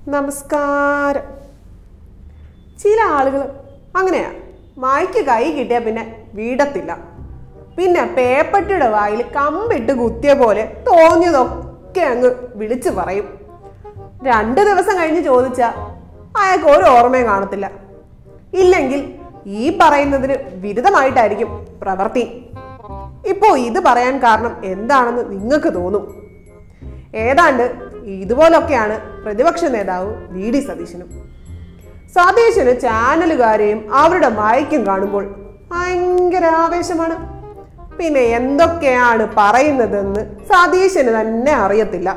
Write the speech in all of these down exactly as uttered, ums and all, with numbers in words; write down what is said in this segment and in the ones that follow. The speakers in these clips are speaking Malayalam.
നമസ്കാരം. ചില ആളുകൾ അങ്ങനെയാ, മായ്ക്ക് കൈ കിട്ടിയാൽ പിന്നെ വീടത്തില്ല. പിന്നെ പേപ്പട്ടിയുടെ വായിൽ കമ്പിട്ട് കുത്തിയ പോലെ തോന്നിയതൊക്കെ അങ്ങ് വിളിച്ചു പറയും. രണ്ട് ദിവസം കഴിഞ്ഞ് ചോദിച്ചാൽ അയാൾക്ക് ഒരു ഓർമ്മയും കാണത്തില്ല. ഇല്ലെങ്കിൽ ഈ പറയുന്നതിന് വിരുദ്ധമായിട്ടായിരിക്കും പ്രവൃത്തി. ഇപ്പോൾ ഇത് പറയാൻ കാരണം എന്താണെന്ന് നിങ്ങൾക്ക് തോന്നും. ഏതാണ്ട് ഇതുപോലൊക്കെയാണ് പ്രതിപക്ഷ നേതാവ് വി ഡി സതീശനും. സതീശന് ചാനലുകാരെയും അവരുടെ മയക്കും കാണുമ്പോൾ ഭയങ്കര ആവേശമാണ്. പിന്നെ എന്തൊക്കെയാണ് പറയുന്നതെന്ന് സതീശന് തന്നെ അറിയത്തില്ല.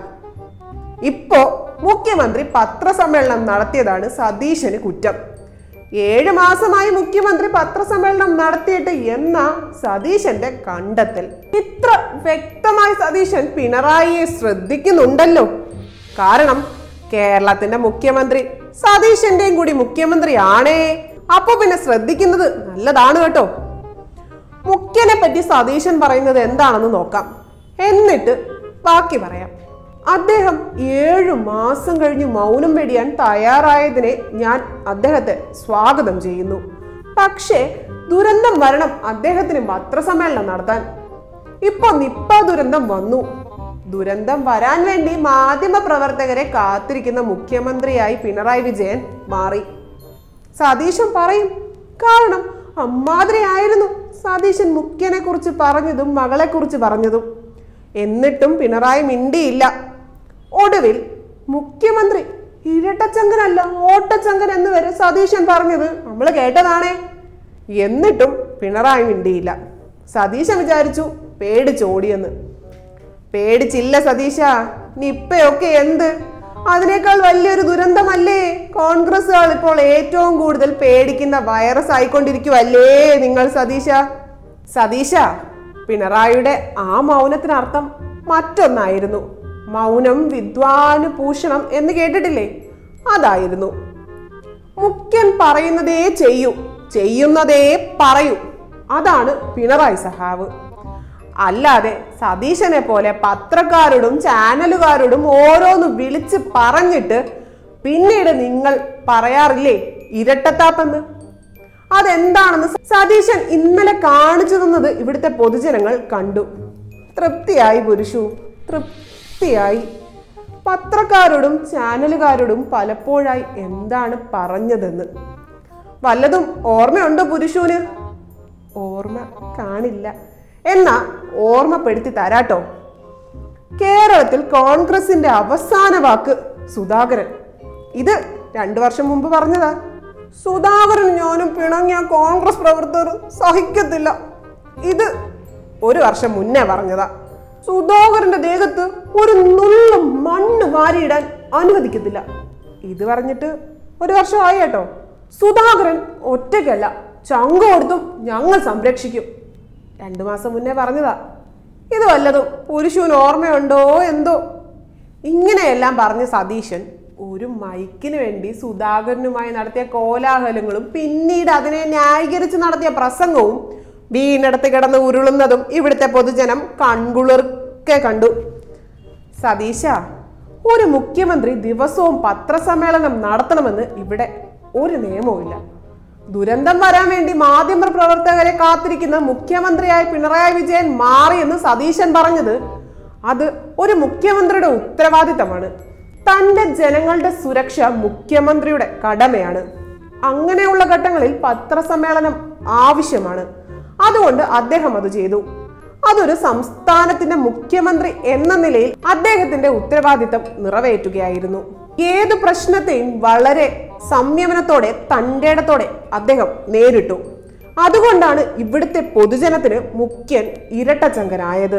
ഇപ്പോ മുഖ്യമന്ത്രി പത്രസമ്മേളനം നടത്തിയതാണ് സതീശന് കുറ്റം. ഏഴ് മാസമായി മുഖ്യമന്ത്രി പത്രസമ്മേളനം നടത്തിയിട്ട് എന്ന സതീശന്റെ കണ്ടെത്തൽ. ഇത്ര വ്യക്തമായി സതീശൻ പിണറായിയെ ശ്രദ്ധിക്കുന്നുണ്ടല്ലോ. കാരണം കേരളത്തിന്റെ മുഖ്യമന്ത്രി സതീശന്റെയും കൂടി മുഖ്യമന്ത്രി ആണേ. അപ്പൊ പിന്നെ ശ്രദ്ധിക്കുന്നത് നല്ലതാണ് കേട്ടോ. മുഖ്യനെ പറ്റി സതീശൻ പറയുന്നത് എന്താണെന്ന് നോക്കാം, എന്നിട്ട് ബാക്കി പറയാം. അദ്ദേഹം ഏഴു മാസം കഴിഞ്ഞ് മൗനം വെടിയാൻ തയ്യാറായതിനെ ഞാൻ അദ്ദേഹത്തെ സ്വാഗതം ചെയ്യുന്നു. പക്ഷേ ദുരന്തം വരണം അദ്ദേഹത്തിന് പത്രസമ്മേളനം നടത്താൻ. ഇപ്പൊ നിപ്പ ദുരന്തം വന്നു. ദുരന്തം വരാൻ വേണ്ടി മാധ്യമ പ്രവർത്തകരെ കാത്തിരിക്കുന്ന മുഖ്യമന്ത്രിയായി പിണറായി വിജയൻ മാറി. സതീശൻ പറയും, കാരണം അമ്മാതിരിയായിരുന്നു സതീശൻ മുഖ്യനെ കുറിച്ച് പറഞ്ഞതും മകളെ കുറിച്ച് പറഞ്ഞതും. എന്നിട്ടും പിണറായി മിണ്ടിയില്ല. ഒടുവിൽ മുഖ്യമന്ത്രി ഇരട്ടച്ചങ്കനല്ല ഓട്ടച്ചങ്കൻ എന്ന് വരെ സതീശൻ പറഞ്ഞത് നമ്മൾ കേട്ടതാണേ. എന്നിട്ടും പിണറായി മിണ്ടിയില്ല. സതീശൻ വിചാരിച്ചു പേടിച്ചോടിയെന്ന്. പേടിച്ചില്ല സതീശ. നിപ്പയൊക്കെ എന്ത്, അതിനേക്കാൾ വലിയൊരു ദുരന്തമല്ലേ കോൺഗ്രസുകാർ ഇപ്പോൾ ഏറ്റവും കൂടുതൽ പേടിക്കുന്ന വൈറസ് ആയിക്കൊണ്ടിരിക്കുവല്ലേ നിങ്ങൾ സതീശ. സതീശ, പിണറായിയുടെ ആ മൗനത്തിനർത്ഥം മറ്റൊന്നായിരുന്നു. മൗനം വിദ്വാനുഭൂഷണം എന്ന് കേട്ടിട്ടില്ലേ? അതായിരുന്നു. മുഖ്യൻ പറയുന്നതേ ചെയ്യൂ, ചെയ്യുന്നതേ പറയൂ. അതാണ് പിണറായി സഹാവ്. അല്ലാതെ സതീശനെ പോലെ പത്രക്കാരോടും ചാനലുകാരോടും ഓരോന്ന് വിളിച്ച് പറഞ്ഞിട്ട് പിന്നീട് നിങ്ങൾ പറയാറില്ലേ ഇരട്ടത്താപ്പെന്ന്. അതെന്താണെന്ന് സതീശൻ ഇന്നലെ കാണിച്ചു തന്നത് ഇവിടുത്തെ പൊതുജനങ്ങൾ കണ്ടു. തൃപ്തിയായി പുരുഷു, തൃപ്തിയായി. പത്രക്കാരോടും ചാനലുകാരോടും പലപ്പോഴായി എന്താണ് പറഞ്ഞതെന്ന് വല്ലതും ഓർമ്മയുണ്ടോ പുരുഷുവിന്? ഓർമ്മ കാണില്ല. എന്നാ ഓർമ്മപ്പെടുത്തി തരാട്ടോ. കേരളത്തിൽ കോൺഗ്രസിന്റെ അവസാന വാക്ക് സുധാകരൻ. ഇത് രണ്ടു വർഷം മുമ്പ് പറഞ്ഞതാ. സുധാകരൻ ഞാനും പിണങ്ങിയ കോൺഗ്രസ് പ്രവർത്തകർ സഹിക്കത്തില്ല. ഇത് ഒരു വർഷം മുന്നേ പറഞ്ഞതാ. സുധാകരന്റെ ദേഹത്ത് ഒരു നുള്ളു മണ്ണ് വാരിയിടാൻ അനുവദിക്കത്തില്ല. ഇത് പറഞ്ഞിട്ട് ഒരു വർഷമായി കേട്ടോ. സുധാകരൻ ഒറ്റയ്ക്കല്ല, ചങ്ക് കൊടുത്തും ഞങ്ങൾ സംരക്ഷിക്കും. രണ്ടു മാസം മുന്നേ പറഞ്ഞതാ. ഇത് വല്ലതും പുരുഷന് ഓർമ്മയുണ്ടോ എന്തോ. ഇങ്ങനെയെല്ലാം പറഞ്ഞ സതീശൻ ഒരു മൈക്കിന് വേണ്ടി സുധാകരനുമായി നടത്തിയ കോലാഹലങ്ങളും പിന്നീട് അതിനെ ന്യായീകരിച്ച് നടത്തിയ പ്രസംഗവും വീണിടത്ത് കിടന്ന് ഉരുളുന്നതും ഇവിടുത്തെ പൊതുജനം കൺകുളിർക്കെ കണ്ടു. സതീശ, ഒരു മുഖ്യമന്ത്രി ദിവസവും പത്രസമ്മേളനം നടത്തണമെന്ന് ഇവിടെ ഒരു നിയമവുമില്ല. ദുരന്തം വരാൻ വേണ്ടി മാധ്യമ പ്രവർത്തകരെ കാത്തിരിക്കുന്ന മുഖ്യമന്ത്രിയായി പിണറായി വിജയൻ മാറിയെന്ന് സതീശൻ പറഞ്ഞത് അത് ഒരു മുഖ്യമന്ത്രിയുടെ ഉത്തരവാദിത്തമാണ്. തന്റെ ജനങ്ങളുടെ സുരക്ഷ മുഖ്യമന്ത്രിയുടെ കടമയാണ്. അങ്ങനെയുള്ള ഘട്ടങ്ങളിൽ പത്രസമ്മേളനം ആവശ്യമാണ്. അതുകൊണ്ട് അദ്ദേഹം അത് ചെയ്തു. അതൊരു സംസ്ഥാനത്തിന്റെ മുഖ്യമന്ത്രി എന്ന നിലയിൽ അദ്ദേഹത്തിന്റെ ഉത്തരവാദിത്തം നിറവേറ്റുകയായിരുന്നു. ഏത് പ്രശ്നത്തെയും വളരെ സംയമനത്തോടെ തന്റേടത്തോടെ അദ്ദേഹം നേരിട്ടു. അതുകൊണ്ടാണ് ഇവിടുത്തെ പൊതുജനത്തിന് മുഖ്യൻ ഇരട്ടച്ചങ്കനായത്.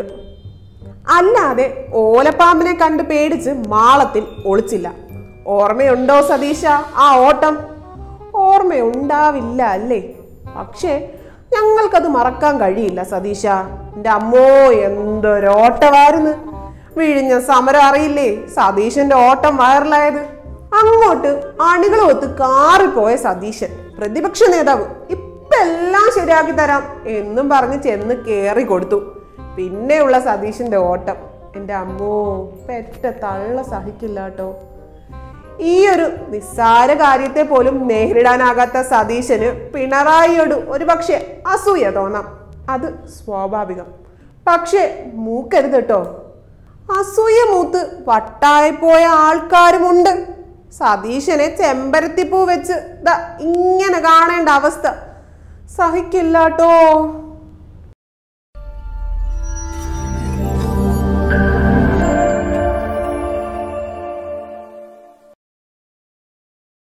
അല്ലാതെ ഓലപ്പാമ്പിനെ കണ്ട് പേടിച്ച് മാളത്തിൽ ഒളിച്ചില്ല. ഓർമ്മയുണ്ടോ സതീശ ആ ഓട്ടം? ഓർമ്മയുണ്ടാവില്ല അല്ലേ? പക്ഷേ ഞങ്ങൾക്കത് മറക്കാൻ കഴിയില്ല സതീശ. എൻ്റെ അമ്മോ, എന്തൊരോട്ടമായിരുന്നു. വിഴിഞ്ഞ സമരം അറിയില്ലേ സതീശന്റെ ഓട്ടം വൈറലായത്? അങ്ങോട്ട് അണികളൊത്ത് കാറിപ്പോയ സതീശൻ പ്രതിപക്ഷ നേതാവ് ഇപ്പൊ എല്ലാം ശരിയാക്കി തരാം എന്നും പറഞ്ഞ് ചെന്ന് കേറി കൊടുത്തു. പിന്നെയുള്ള സതീശന്റെ ഓട്ടം എൻ്റെ അമ്മോ, പെറ്റ തള്ള സഹിക്കില്ല കേട്ടോ. ഈ ഒരു നിസ്സാര കാര്യത്തെ പോലും നേരിടാനാകാത്ത സതീശന് പിണറായിയോട് ഒരു പക്ഷെ അസൂയ തോന്നാം. അത് സ്വാഭാവികം. പക്ഷെ മൂക്കരുത് കേട്ടോ. അസൂയ മൂത്ത് വട്ടായിപ്പോയ ആൾക്കാരുമുണ്ട്. സതീശനെ ചെമ്പരത്തിപ്പൂ വെച്ച് ദാ ഇങ്ങനെ കാണേണ്ട അവസ്ഥ സഹിക്കില്ലാട്ടോ.